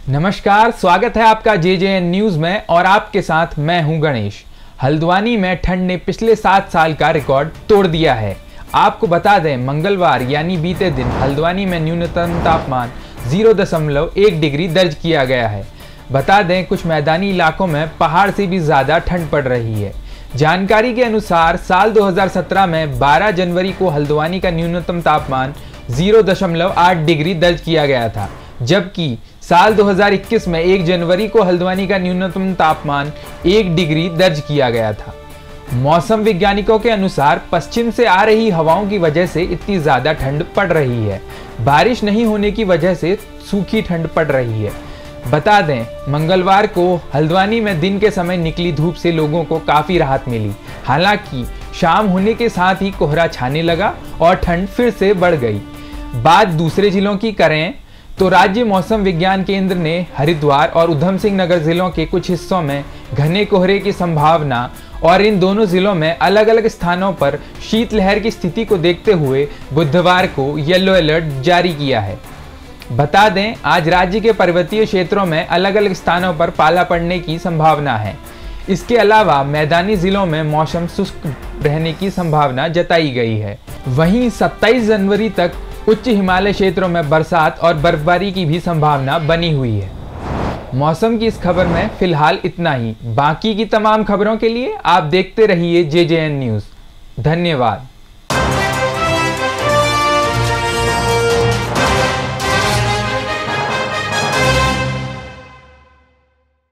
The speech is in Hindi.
नमस्कार, स्वागत है आपका JJN न्यूज में और आपके साथ मैं हूं गणेश। हल्द्वानी में ठंड ने पिछले 7 साल का रिकॉर्ड तोड़ दिया है। आपको बता दें, मंगलवार यानी बीते दिन हल्द्वानी में न्यूनतम तापमान 0.1 डिग्री दर्ज किया गया है। बता दें, कुछ मैदानी इलाकों में पहाड़ से भी ज़्यादा ठंड पड़ रही है। जानकारी के अनुसार साल 2017 में 12 जनवरी को हल्द्वानी का न्यूनतम तापमान 0.8 डिग्री दर्ज किया गया था, जबकि साल 2021 में 1 जनवरी को हल्द्वानी का न्यूनतम तापमान 1 डिग्री दर्ज किया गया था। मौसम वैज्ञानिकों के अनुसार पश्चिम से आ रही हवाओं की वजह से इतनी ज़्यादा ठंड पड़ रही है। बारिश नहीं होने की वजह से सूखी ठंड पड़ रही है। बता दें, मंगलवार को हल्द्वानी में दिन के समय निकली धूप से लोगों को काफ़ी राहत मिली। हालांकि शाम होने के साथ ही कोहरा छाने लगा और ठंड फिर से बढ़ गई। बात दूसरे जिलों की करें तो राज्य मौसम विज्ञान केंद्र ने हरिद्वार और उधम सिंह नगर जिलों के कुछ हिस्सों में घने कोहरे की संभावना और इन दोनों जिलों में अलग अलग स्थानों पर शीतलहर की स्थिति को देखते हुए बुधवार को येलो अलर्ट जारी किया है। बता दें, आज राज्य के पर्वतीय क्षेत्रों में अलग अलग स्थानों पर पाला पड़ने की संभावना है। इसके अलावा मैदानी जिलों में मौसम शुष्क रहने की संभावना जताई गई है। वहीं 27 जनवरी तक उच्च हिमालय क्षेत्रों में बरसात और बर्फबारी की भी संभावना बनी हुई है। मौसम की इस खबर में फिलहाल इतना ही। बाकी की तमाम खबरों के लिए आप देखते रहिए JJN न्यूज़। धन्यवाद।